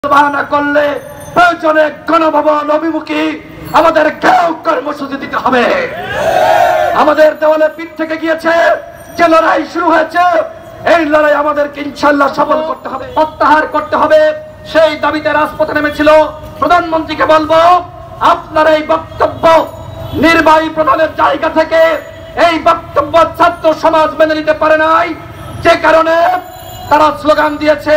বাহানা করলে প্রয়োজনে গণভবন অভিমুখী আমাদের কেউ কর্মসূচি দিতে হবে। আমাদের দেওয়ালে পিঠ থেকে গিয়েছে, যে লড়াই শুরু হয়েছে এই লড়াই আমাদেরকে ইনশাআল্লাহ সফল করতে হবে, প্রত্যাহার করতে হবে। সেই দাবিতে রাজপথে নেমেছিল। প্রধানমন্ত্রীকে বলবো, আপনার এই বক্তব্য নির্বাহী প্রধানের জায়গা থেকে এই বক্তব্য ছাত্র সমাজ মেনে নিতে পারে নাই, যে কারণে তারা স্লোগান দিয়েছে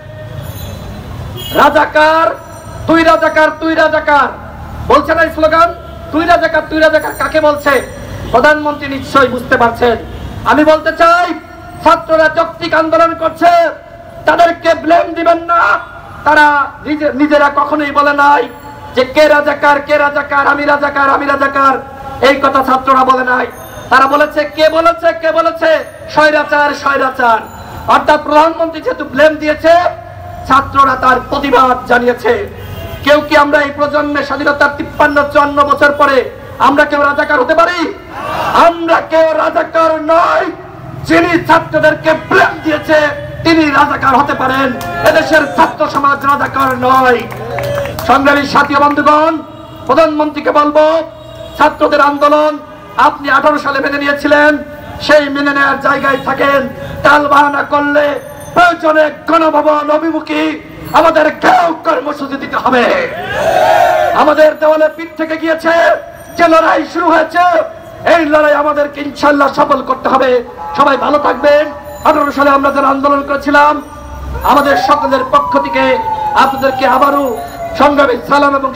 রাজাকার তুই রাজাকার তুই রাজাকার। বলছে না এই স্লোগান, তুই রাজাকার তুই রাজাকার কাকে বলছে? প্রধানমন্ত্রী নিশ্চয়ই বুঝতে পারছেন। আমি বলতে চাই, ছাত্ররা যৌক্তিক আন্দোলন করছে, তাদেরকে ব্লেম দিবেন না। তারা নিজেরা কখনোই বলে নাই যে কে রাজাকার কে রাজাকার, আমি রাজাকার আমি রাজাকার, এই কথা ছাত্ররা বলে নাই। তারা বলেছে কে বলেছে স্বৈরাচার স্বৈরাচার। অর্থাৎ প্রধানমন্ত্রী যেহেতু ব্লেম দিয়েছে, ছাত্ররা তার প্রতিবাদ জানিয়েছে। কেউ কি আমরা এই প্রজন্মে স্বাধীনতার 53-54 বছর পরে আমরা কেউ রাজাকার হতে পারি? আমরা কেউ রাজাকার নয়। যিনি ছাত্রদেরকে ব্লেম দিয়েছে তিনি রাজাকার হতে পারেন, এদেশের ছাত্র সমাজ রাজাকার নয়। সংগ্রামী সাথী বন্ধুগণ, প্রধানমন্ত্রীকে বলবো, ছাত্রদের আন্দোলন আপনি 18 সালে মেনে নিয়েছিলেন, সেই মেনে নেওয়ার জায়গায় থাকেন। টালবাহানা করলে প্রয়োজনে গণভবন অভিমুখী আমাদের কেউ কর্মসূচি দিতে হবে। আমাদের দেওয়ালে পিঠ থেকে গিয়েছে, যে লড়াই শুরু হয়েছে এই লড়াই আমাদেরকে ইনশাআল্লাহ সফল করতে হবে। সবাই ভালো থাকবেন। 18 সালে আমরা যারা আন্দোলন করেছিলাম, আমাদের সকলের পক্ষ থেকে আপনাদেরকে আবারও সংগ্রামী সালাম এবং